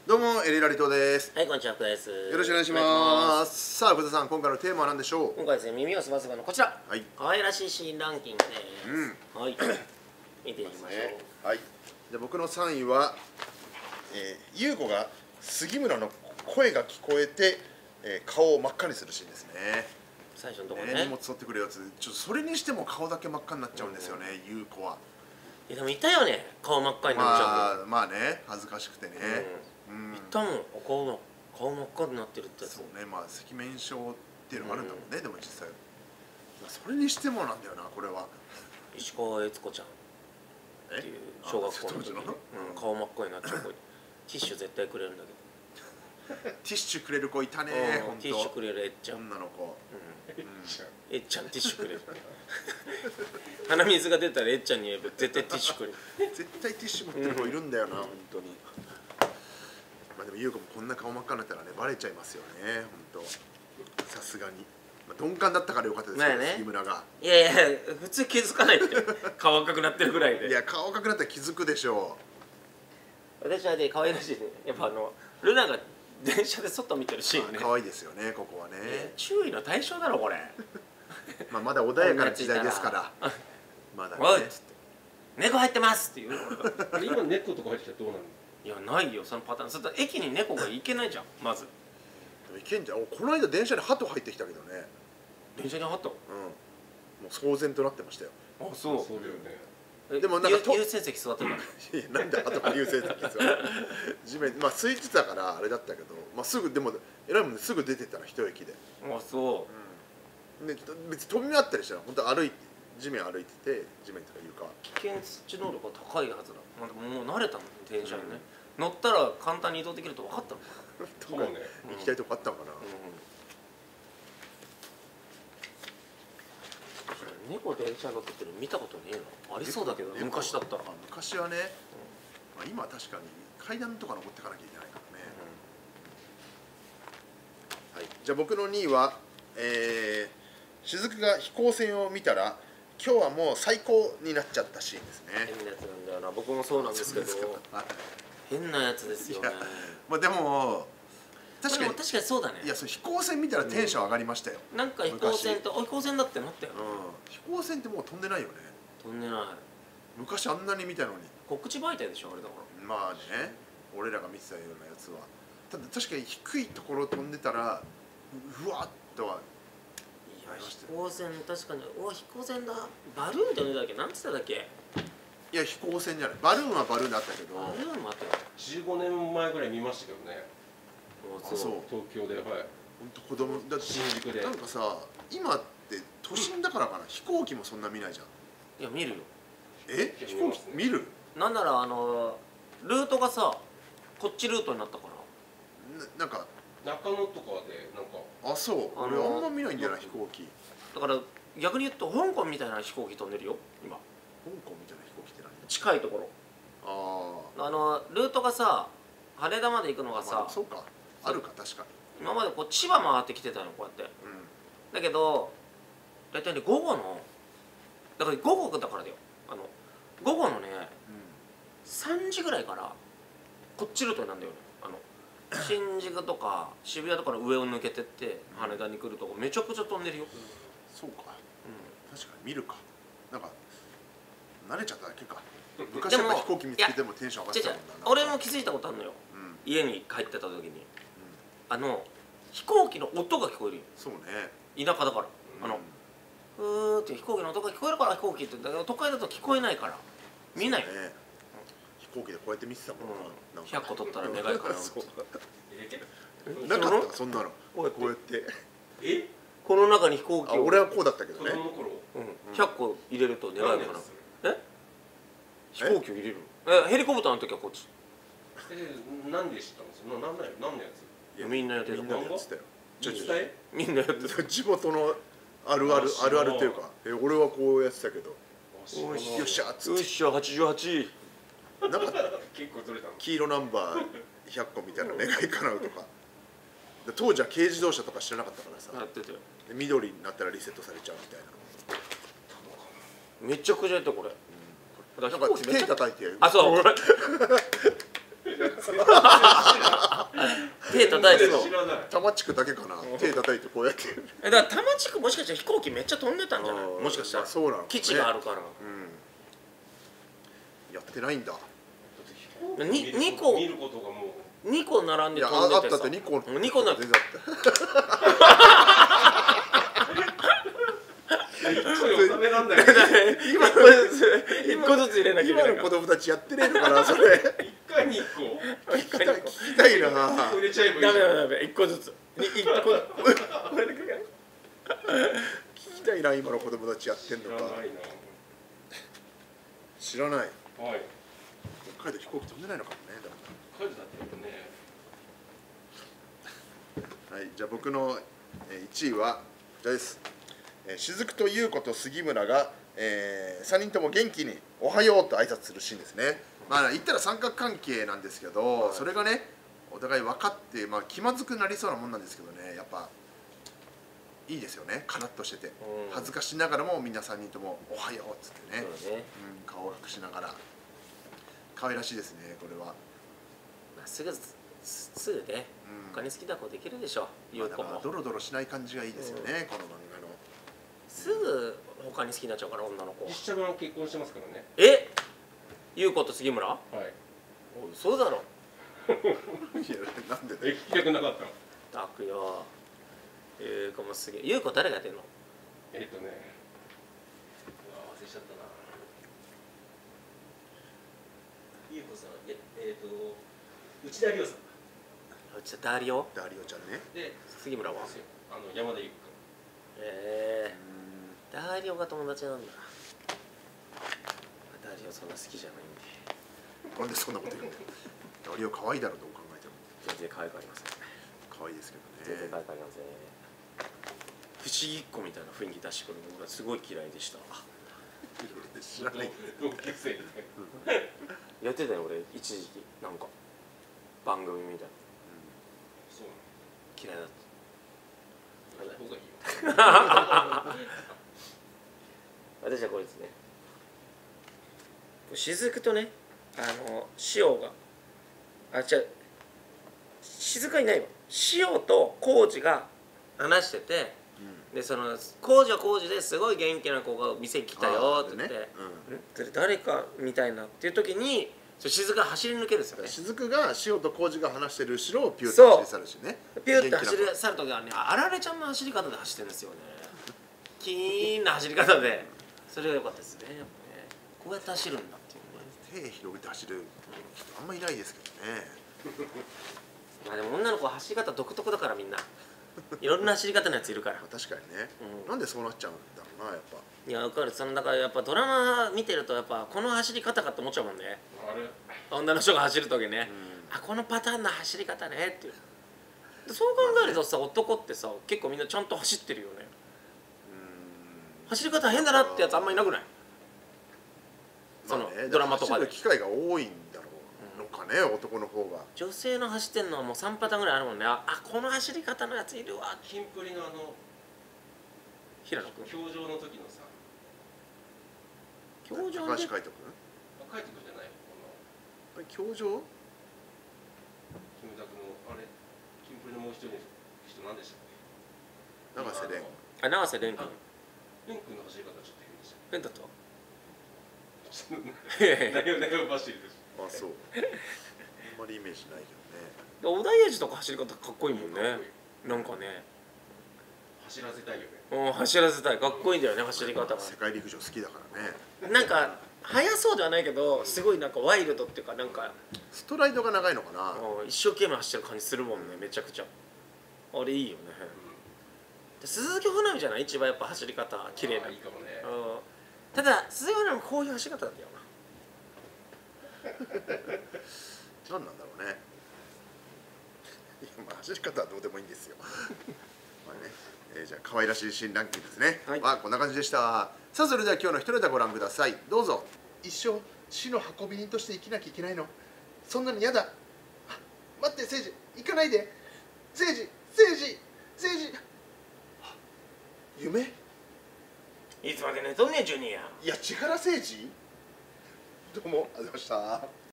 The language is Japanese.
どうもエリラリトです。 はい、こんにちは、福田です。 よろしくお願いします。さあ、福田さん、今回のテーマは何でしょう。 今回ですね、耳をすばすばのこちら、 はい、 可愛らしいシーンランキングです。はい、見ていきましょう。 はい、じゃあ僕の3位は、優子が杉村の声が聞こえて、顔を真っ赤にするシーンですね。 最初のところね。 荷物取ってくるやつ、ちょっとそれにしても顔だけ真っ赤になっちゃうんですよね、優子は。 いや、でもいたよね、顔真っ赤になっちゃう。 まあね、恥ずかしくてね。 いたもん、顔真っ赤になってるってやつ。 そうね、まあ赤面症っていうのもあるんだもんね、でも実際。それにしてもなんだよな、これは。 石川悦子ちゃんっていう小学校の時に、顔真っ赤になっちゃう子、ティッシュ絶対くれるんだけど。 ティッシュくれる子いたね、 ティッシュくれるえっちゃん、 女の子。 えっちゃんティッシュくれる。鼻水が出たらえっちゃんに言えば絶対ティッシュくれる。 絶対ティッシュ持ってる子いるんだよな、本当に。まあでも優子もこんな顔真っ赤になったらね、バレちゃいますよね、本当。さすがに。鈍感だったからよかったですけど、杉村が。 いやいや、普通気づかないって、顔赤くなってるぐらいで。 いや、顔赤くなったら気づくでしょう。私はね、可愛らしいね。やっぱルナが電車で外見てるシーンね。 可愛いですよね、ここはね。 注意の対象だろ、これ。 まあまだ穏やかな時代ですから。まだね。 猫入ってますっていう。 今猫とか入ってきたらどうなるの？ いや、ないよ、そのパターン。それと駅に猫が行けないじゃん、まず。 いけんじゃん。この間電車に鳩入ってきたけどね。 電車に鳩？ もう騒然となってましたよ。 あ、そう。 そうだよね。 でもなんか優先席座ってた。 いや、なんで後から優先席座って地面、まあ空いてたからあれだったけど、まあすぐでも偉いもんですぐ出てったら一駅で。 あ、そう。 で別に飛び回ったりしたら本当歩いて地面歩いてて、地面とか床。 危険知能力が高いはずだ。なんかもう慣れたの電車にね。乗ったら簡単に移動できると分かったのかな。 そうね。 行きたいとこあったのかな。 猫電車乗っててるの見たことねえのありそうだけど、昔だったら。 昔はね、今は確かに階段とか登っていかなきゃいけないからね。はい、じゃあ僕の2位は、雫が飛行船を見たら今日はもう最高になっちゃったシーンですね。 変なやつなんだよな、僕もそうなんですけど、変なやつですよね。 まあでも確かにそうだね。 いや、それ飛行船見たらテンション上がりましたよ。 なんか飛行船って飛行船だってなったよ。 飛行船ってもう飛んでないよね。 飛んでない。 昔あんなに見たのに。 告知媒体でしょ、あれだから。 まあね、俺らが見てたようなやつは。ただ確かに低いところ飛んでたらふわっとは。 いや、飛行船確かに、飛行船だ。バルーンって言うんだっけ、なんつっただっけ。 いや、飛行船じゃない、バルーンはバルーンだったけど。 バルーン待てよ。 15年前ぐらい見ましたけどね。 そう、 東京で、はい。 本当子供だって新宿で。 なんかさ、今って都心だからかな、飛行機もそんな見ないじゃん。 いや、見るよ。 飛行機見る？ なんならルートがさ、こっちルートになったから。 なんか中野とかでなんか。 あ、そう。俺あんま見ないんじゃない、飛行機。 だから逆に言うと香港みたいな飛行機飛んでるよ今。 香港みたいな飛行機って何？ 近いところ。ルートがさ、羽田まで行くのがさ、 そうか、あるか、確かに。 今までこう千葉回ってきてたの、こうやって。だけど大体ね、午後のだから午後だからだよ。午後のね、3時ぐらいからこっちルートになるんだよね。新宿とか渋谷とかの上を抜けてって羽田に来るとこめちゃくちゃ飛んでるよ。 そうか、確かに見るか。なんか慣れちゃっただけか。昔やっぱ飛行機見つけてもテンション上がってたもんな。 俺も気づいたことあるのよ。家に帰ってた時に飛行機の音が聞こえるよ。 そうね、 田舎だからふーって飛行機の音が聞こえるから飛行機って言うんだけど、都会だと聞こえないから見ない。 飛行機でこうやって見てたもんな。 100個取ったら願いかな。 なかったそんなの。こうやってこの中に飛行機を、 俺はこうだったけどね。 100個入れると願いかな。飛行機を入れる。ヘリコプターの時はこっち。 なんで知ったんですか？何のやつ？ みんなやってた。 みんなやってたよ。 みんなやってた。 地元のあるあるというか、俺はこうやってたけど。よっしゃっつって。 よっしゃ、88。 なんか結構取れたの。 黄色ナンバー100個みたいな願い叶うとか。当時は軽自動車とか知らなかったからさ。 やってたよ。 緑になったらリセットされちゃうみたいな。 めちゃくちゃやったこれ。 なんか手叩いてやる。 あ、そう。 手叩いてそう。 知らない。 多摩地区だけかな、手叩いてこうやってだから多摩地区もしかしたら飛行機めっちゃ飛んでたんじゃない？もしかしたらそうなのかね、 基地があるから。 やってないんだ。 2個見ることがもう 2個並んでいや飛んでてさ。 あったって2個 2個なって。 収めらんない。 1個ずつ入れなきゃいけないから。 今の子供たちやってねえのかなそれ。 一回に一個。 聞きたいな。 入れちゃえばいい。 ダメ1個ずつ。1個。 聞きたいな、今の子供たちやってんのか。知らない。 はい。 北海道飛行機飛んでないのかもね。 北海道だったよね。 はい、じゃあ僕の1位はこちらです。雫と優子と杉村が、3人とも元気に「おはよう」と挨拶するシーンですね。まあ言ったら三角関係なんですけど、それがねお互い分かって、まあ、気まずくなりそうなもんなんですけどね、やっぱいいですよね、カラッとしてて、恥ずかしながらもみんな3人とも「おはよう」っつってね、顔を隠しながら可愛らしいですね、これは。 すぐね、他に好きな子できるでしょ、優子も。 ドロドロしない感じがいいですよね、この漫画の。 すぐ他に好きになっちゃうから、女の子。 実写版結婚してますからね。 え、優子と杉村？ はい。 おい、そうだろ。 いやなんで聞きたくなかったの。 たくよ。優子もすげえ。優子誰がやってんの？ うわ忘れちゃったな。優子さん、内田理央さん。 内田ダリオ？ ダリオちゃんね。 で、 杉村は？ 山田裕貴ダリオが友達なんだ。ダリオそんな好きじゃないんで。 なんでそんなこと言うの？ダリオ可愛いだろう、どう考えても。 全然可愛くありません。 可愛いですけど全然ね。 可愛くありません。不思議っ子みたいな雰囲気出してくるのがすごい嫌いでした。 知らない。 同級生みたいな。 やってたよ俺一時期なんか番組みたいな。 そう嫌いだった。 なの。方がいいよ。 私はこれですね。雫とね、塩が、じゃあ雫はいないわ。塩と浩二が話してて、でその浩二は浩二ですごい元気な子が店に来たよって言って、それ誰かみたいなっていう時に雫が走り抜けるんですよね。 雫が塩と浩二が話してる後ろをピューッと走り去るしね。 ピューッと走り去る時はね、あられちゃんの走り方で走ってるんですよね。キーンな走り方で、それが良かったですね。やっぱね、こうやって走るんだっていうね。 手広げて走る人あんまいないですけどね。 まあでも女の子は走り方独特だから、みんないろんな走り方のやついるから。 確かにね。なんでそうなっちゃうんだろうな、やっぱ。 いや、分かる。だからやっぱドラマ見てるとやっぱこの走り方かって思っちゃうもんね。女の人が走る時ね、このパターンの走り方ねっていう。そう考えるとさ、男ってさ結構みんなちゃんと走ってるよね。走り方変だなってやつあんまいなくない？そのドラマとかで走る機会が多いんだろうのかね、男の方が。 女性の走ってんのはもう3パターンぐらいあるもんね。この走り方のやついるわ。 キンプリの平野君教場の時のさ、 教場で高橋海人君？ 海人君じゃない、 あれ教場？ キムタクのキンプリのもう一人の人何でしたっけ？ 永瀬廉。 永瀬廉君。 廉君の走り方ちょっと変でした。 変だった？ 何を走りです。 あ、そう。あんまりイメージないけどね。 小田裕二とか走り方かっこいいもんね。なんかね、 走らせたいよね。 走らせたい。かっこいいんだよね、走り方が。 世界陸上好きだからね。 なんか速そうではないけど、すごいなんかワイルドっていうか、なんかストライドが長いのかな。 一生懸命走ってる感じするもんね、めちゃくちゃ。あれいいよね。鈴木保奈美じゃない？一番やっぱ走り方綺麗な。 いいかもね。 ただ鈴木保奈美こういう走り方なんだよ何なんだろうね。いや、まあ走り方はどうでもいいんですよ。まあね、じゃあ可愛らしい新ランキングですね。こんな感じでした。さあそれでは今日の一人でご覧ください。どうぞ。一生死の運び人として生きなきゃいけないの？そんなの嫌だ。待って、誠治、行かないで。誠治、夢？ いつまで寝とんねんジュニア。 いや、千原誠治。どうもありがとうございました。